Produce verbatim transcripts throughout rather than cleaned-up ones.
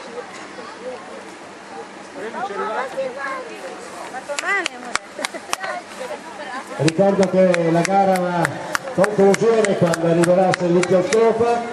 Ricordo che la gara ha una conclusione quando arriverà il servizio scopa.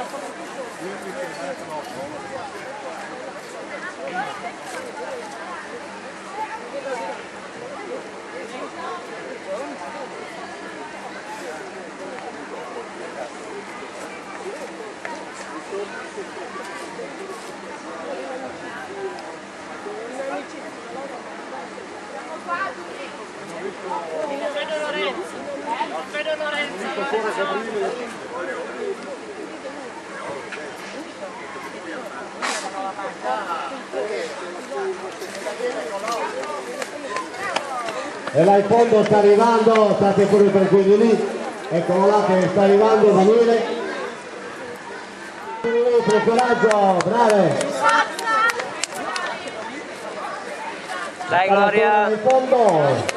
E là in fondo sta arrivando, state pure tranquilli lì, eccolo là che sta arrivando Daniele. Per coraggio, brave! Dai Gloria! In fondo!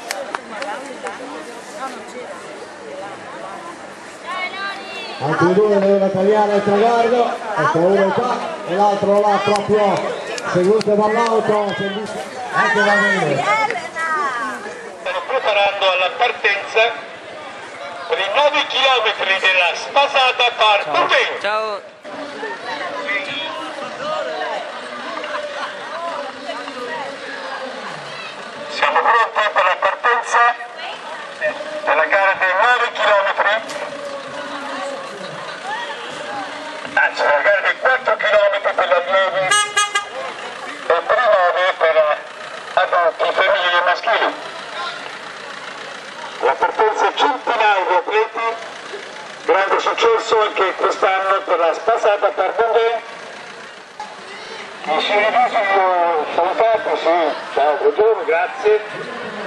Anche i due doveva tagliare il traguardo, ecco uno qua e l'altro là proprio seguito dall'auto, anche va bene. Stanno preparando alla partenza per i nove chilometri della Spasata Partutin. Ciao! Siamo pronti per la partenza della gara dei nove chilometri. Anzi, la gara dei quattro chilometri per gli allievi e per i nove per adulti, femminili e maschili. La partenza centinaia di atleti, grande successo anche quest'anno per la Spasata Partutin. Chi si è rivisto io salutato, sì, ciao, buongiorno, grazie.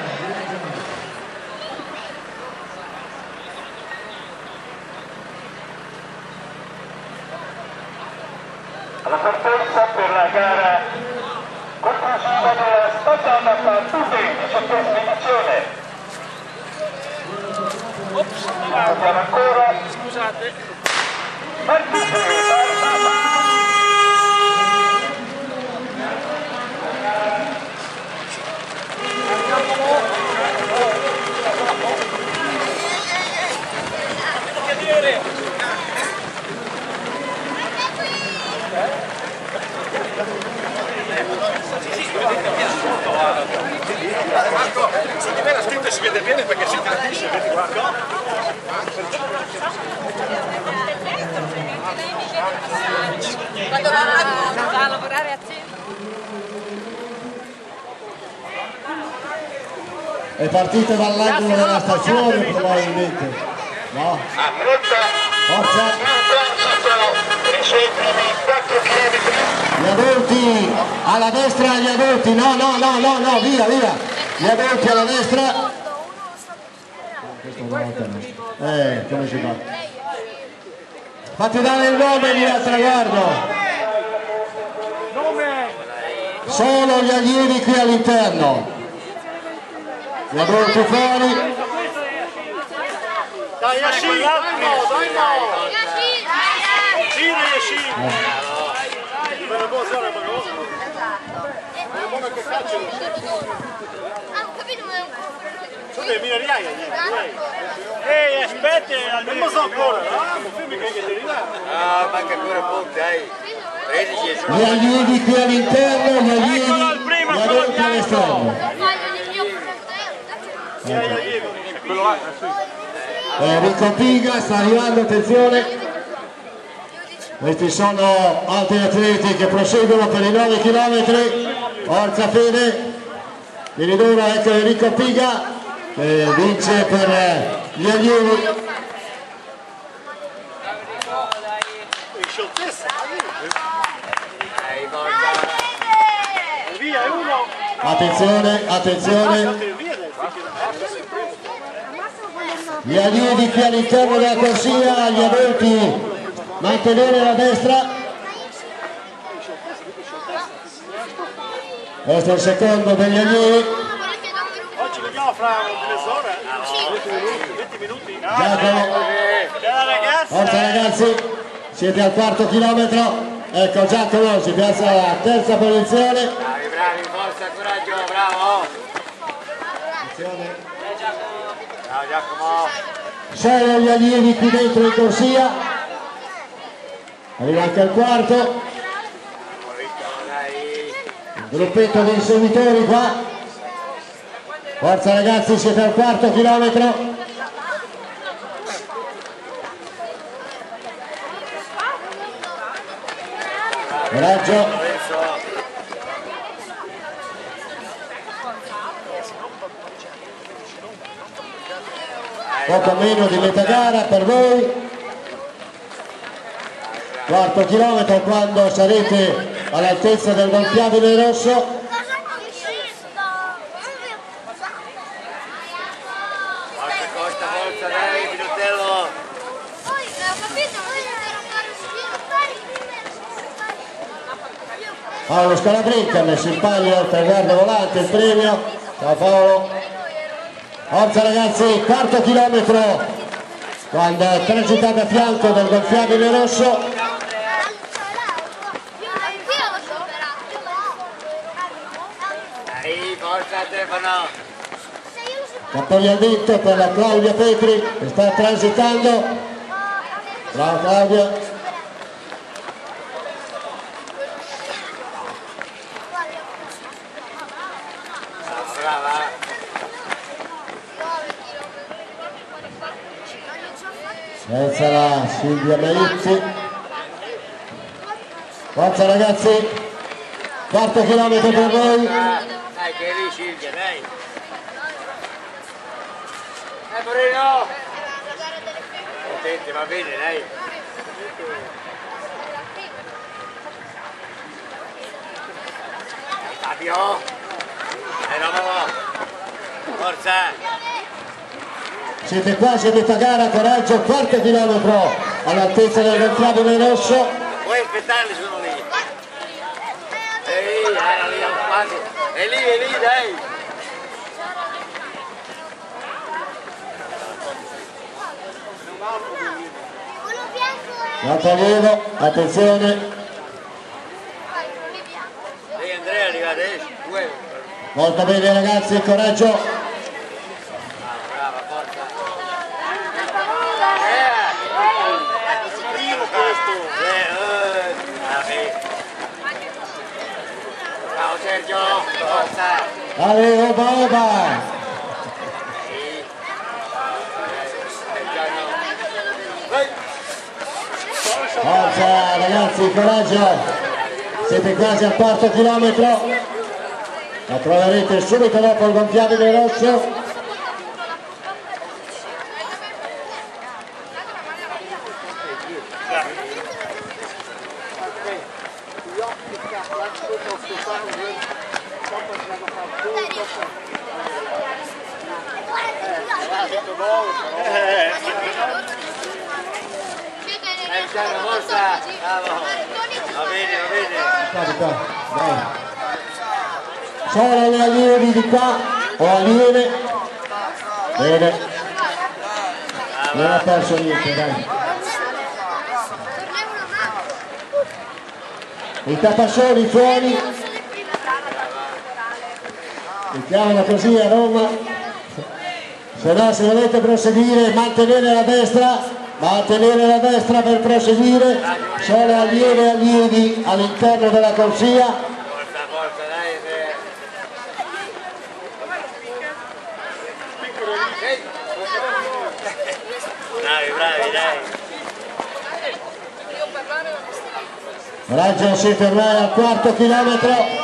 La partenza per la gara conclusiva della Spasata Partutin, diciottesima edizione. Ops, Andiamo ancora. scusate. Marco, su di me la scritta si vede bene perché si capisce, vedi qua. Quando va a lavorare a centro. È partita dall'angolo della stazione probabilmente. No? A pronta. Forza! Per i suoi primi quattro chilometri. Gli adulti alla destra, gli adulti, no, no, no, no, no, via, via. Gli adulti alla destra. Eh, come si fa? Fatti dare il nome lì al traguardo. Solo gli allievi qui all'interno. Gli adulti fuori. Dai Yashin, dai no, dai no! Tira Yashin! Bella buona zona, ma no? È buono che faccio. Ah, ho capito, ma è un po'. Sono delle migliaia, ehi, aspetta, non so ancora, ah, ma fammi che ti arriva. Ah, manca ancora poco, dai. tredici Gli allievi qui all'interno, gli allievi, gli adulti all'esterno. Non voglio il mio fratello. Quello là, Enrico Piga sta arrivando, attenzione. Questi sono altri atleti che proseguono per i nove chilometri. Forza Fede. Vieni duro, ecco Enrico Piga che vince per gli allievi. via, è uno. Attenzione, attenzione. Gli allievi qui all'interno della corsia, gli adulti mantenere la destra. Questo è il secondo degli allievi. Oggi vediamo fra mezz'ora, venti minuti. Giacomo. Ciao ragazzi. Forza ragazzi, siete al quarto chilometro. Ecco Giacomo si piazza alla terza posizione. Bravi, bravi, forza, coraggio, bravo. Attenzione. Bravo Giacomo. Sono gli allievi qui dentro in corsia. Arriva anche il quarto. Dai. Il gruppetto dei seguitori qua. Forza ragazzi, siete al quarto chilometro. Coraggio. Poco meno di metà gara per voi. Quarto chilometro quando sarete all'altezza del gonfiabile rosso. Forza Costa, forza, dai, Pinutello. Paolo Scalabrinca ha messo in palio il traguardo volante, il premio. Ciao Paolo. Forza ragazzi, quarto chilometro quando transitate a fianco del gonfiabile rosso. Dai, forza Stefano. Cappelli al dito per la Claudia Petri che sta transitando. Brava Claudia. Brava. Senza la Silvia Meizzi. Forza ragazzi, quarto chilometro per voi. Dai, che è lì Silvia, dai. Dai Moreno. Attenti, va bene, dai. Fabio. Dai, Romo. Forza. Siete quasi a metà gara, coraggio, quarto chilometro all'altezza del gonfiabile rosso. Puoi aspettarli, sono lì. Ehi, era lì, quasi. È lì, è lì, dai. L'altro allievo, attenzione. Ehi Andrea, arriva adesso. Due. Molto bene ragazzi, coraggio. Brava, forza. Primo questo. Eh, bravi. Ciao Sergio, forza. Ale, oba oba. Forza ragazzi, coraggio. Siete quasi al quarto chilometro. La troverete subito dopo il gonfiabile rosso. Forza, bravo. Va bene, va bene. Qua, di qua, dai. Sono gli allievi di qua o allieve. Bene. Non ha perso niente, dai. I tappascioni fuori. Mi chiamano così a Roma. Se no, se volete proseguire, mantenere la destra. Mantenere la destra per proseguire. Sono allievi e allievi all'interno della corsia. Forza, forza, dai. Bravi, bravi, dai. Coraggio, siete ormai al quarto chilometro.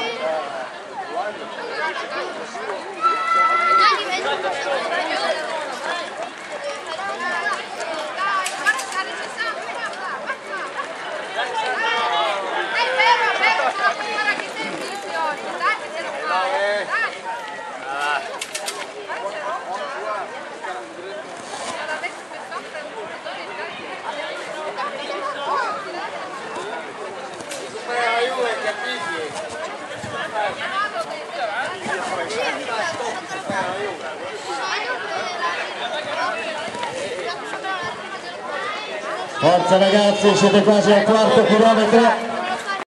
Forza ragazzi, siete quasi al quarto chilometro.